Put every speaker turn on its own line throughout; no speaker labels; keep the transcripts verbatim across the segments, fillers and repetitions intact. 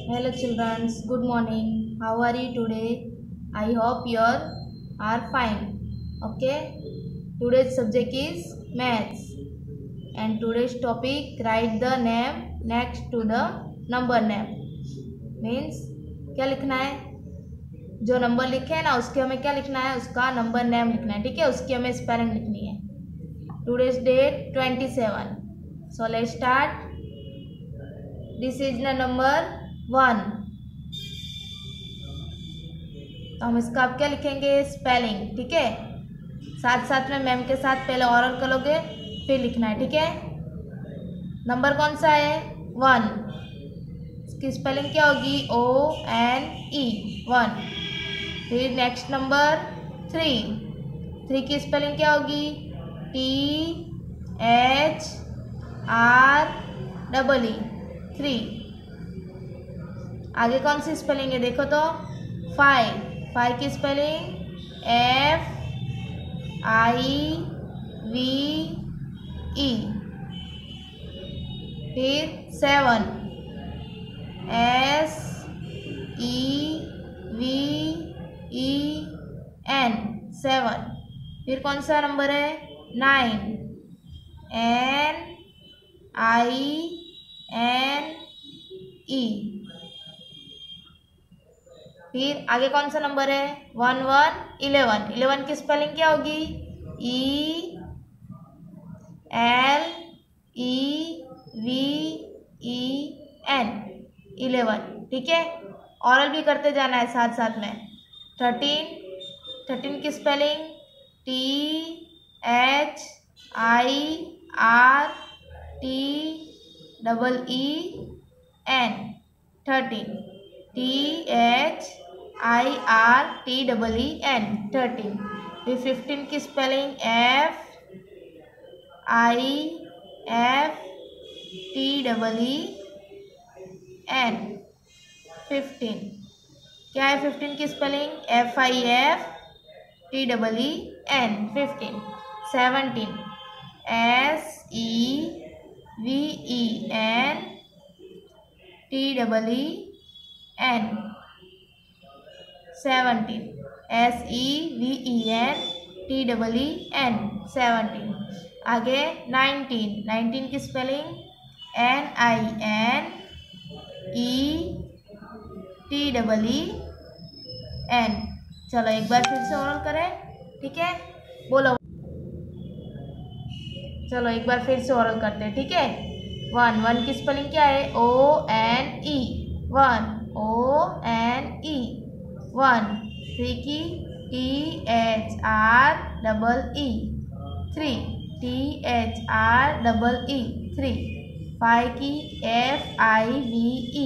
Hello children, good morning. How are you today? I hope you are fine. Okay. Today's subject is maths. And today's topic, write the name next to the number name. Means क्या लिखना है? जो number लिखे है ना उसके हमें क्या लिखना है? उसका नंबर नेम लिखना है. ठीक है, उसकी हमें स्पेलिंग लिखनी है. Today's date twenty-seven. So let's start. This is the number one. तो हम इसका आप क्या लिखेंगे? स्पेलिंग. ठीक है, साथ साथ में मैम के साथ पहले ऑरल करोगे फिर लिखना है. ठीक है, नंबर कौन सा है? वन. इसकी स्पेलिंग क्या होगी? O N E, one. फिर नेक्स्ट नंबर थ्री. थ्री की स्पेलिंग क्या होगी? T H R double E, three. आगे कौन सी स्पेलिंग है देखो तो? फाइव. फाइव की spelling F I V E. फिर seven, S E V E N, seven. फिर कौन सा नंबर है? Nine, N I N E. फिर आगे कौन सा नंबर है? One one, eleven. इलेवन की स्पेलिंग क्या होगी? ई L E V E N, eleven. ठीक है, ऑरल भी करते जाना है साथ साथ में. थर्टीन. थर्टीन की spelling T H I R T double E N, thirteen. T H I R T double E N, thirteen. फिर फिफ्टीन की spelling F I F T double E N, fifteen. क्या है fifteen की spelling? F I F T double E N, fifteen. Seventeen, S E V E N T double E N, seventeen. S E V E N T double E N, seventeen. आगे nineteen. Nineteen की spelling N I N E T double E N. चलो एक बार फिर से oral करें. ठीक है, बोलो. चलो एक बार फिर से ओरल करते हैं. ठीक है, वन. वन की स्पेलिंग क्या है? O N E, one. O N E, one. Three की T H R double E, three. T H R double E, three. Five की F I V E,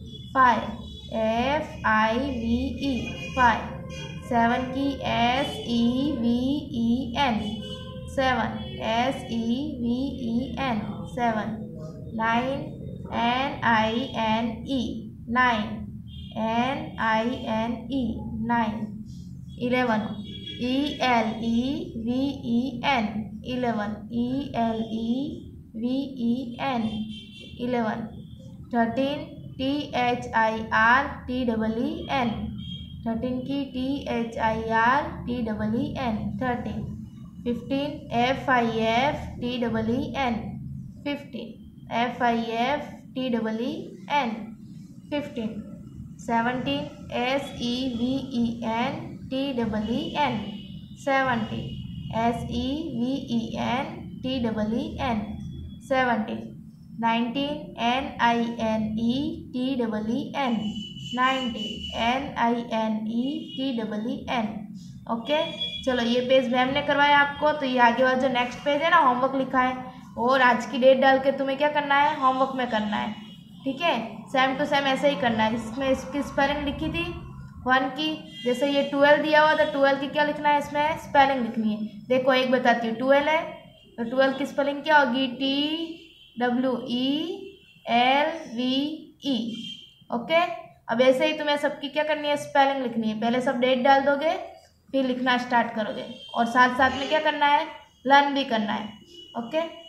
five. F I V E, five. Seven की S E V E N, seven. S E V E N, seven. Nine, N I N E, nine. N I N E, nine. Eleven. E L E V E N, eleven. E L E V E N, eleven. Thirteen. T H I R T double E N, thirteen की T H I R T double E N, thirteen. Fifteen. F I F T double E N, fifteen. F I F T double E N, fifteen. Seventeen. S E V E N T double E N, seventeen. S E V E N T double E N, seventeen. Nineteen. N I N E T double E N, nineteen. N I N E T double E N. Okay, चलो ये page ma'am ने करवाया आपको. तो ये आगे वाला जो नेक्स्ट पेज है ना, होमवर्क लिखा है, और आज की डेट डाल के तुम्हें क्या करना है? होमवर्क में करना है. ठीक है, सेम टू सेम ऐसे ही करना है. इसमें इसकी स्पेलिंग लिखी थी वन की. जैसे ये ट्वेल्व दिया हुआ तो ट्वेल्व की क्या लिखना है? इसमें स्पेलिंग लिखनी है. देखो एक बताती हूँ. ट्वेल्व है तो ट्वेल्व की स्पेलिंग क्या होगी? T W E L V E. Okay, अब ऐसे ही तुम्हें सबकी क्या करनी है? स्पेलिंग लिखनी है. पहले सब डेट डाल दोगे फिर लिखना स्टार्ट करोगे, और साथ साथ में क्या करना है? लर्न भी करना है. ओके.